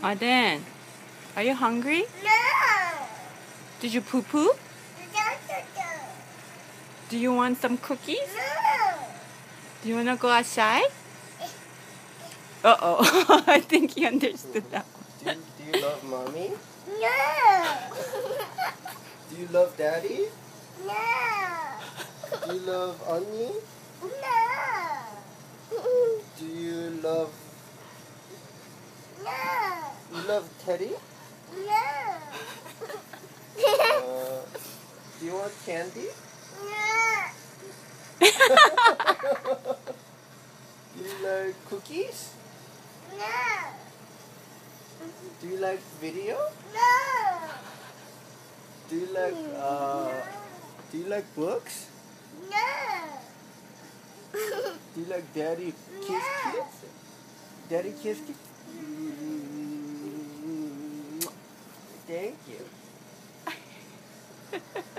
Aden, are you hungry? No. Did you poo-poo? Do you want some cookies? No. Do you want to go outside? Uh-oh. I think he understood that one. Do you love mommy? No. Do you love daddy? No. Do you love Annie? No. Do you love Teddy? No. Do you want candy? No. Do you like cookies? No. Do you like video? No. Do you like books? No. Do you like daddy kiss kiss? Daddy kiss kiss? Thank you.